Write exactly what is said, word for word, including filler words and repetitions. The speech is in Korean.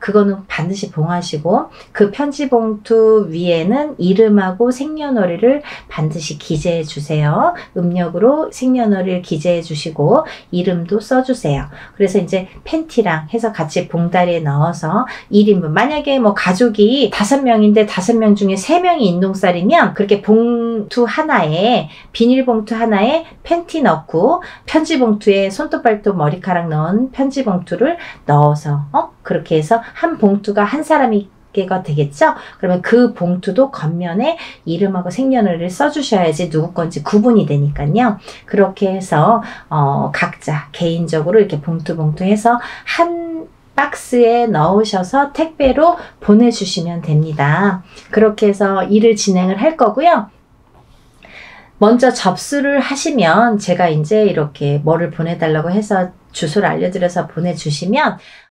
그거는 반드시 봉하시고 그 편지 봉투 위에는 이름하고 생년월일을 반드시 기재해 주세요. 음력으로 생년월일 기재해 주시고 이름도 써주세요. 그래서 이제 팬티랑 해서 같이 봉다리에 넣어서 일 인분, 만약에 뭐 가족이 다섯 명인데 다섯 명 중에 세 명이 인동살이면 그렇게 봉투 하나에, 비닐봉투 하나에 팬티 넣고 편지 봉투에 손톱 발톱 머리카락 넣은 편지 봉투를 넣어서 어? 그렇게 해서 한 봉투가 한 사람이 가 되겠죠? 그러면 그 봉투도 겉면에 이름하고 생년월일을 써주셔야지 누구 건지 구분이 되니까요. 그렇게 해서 어, 각자 개인적으로 이렇게 봉투 봉투 해서 한 박스에 넣으셔서 택배로 보내주시면 됩니다. 그렇게 해서 일을 진행을 할 거고요. 먼저 접수를 하시면 제가 이제 이렇게 뭐를 보내달라고 해서 주소를 알려드려서 보내주시면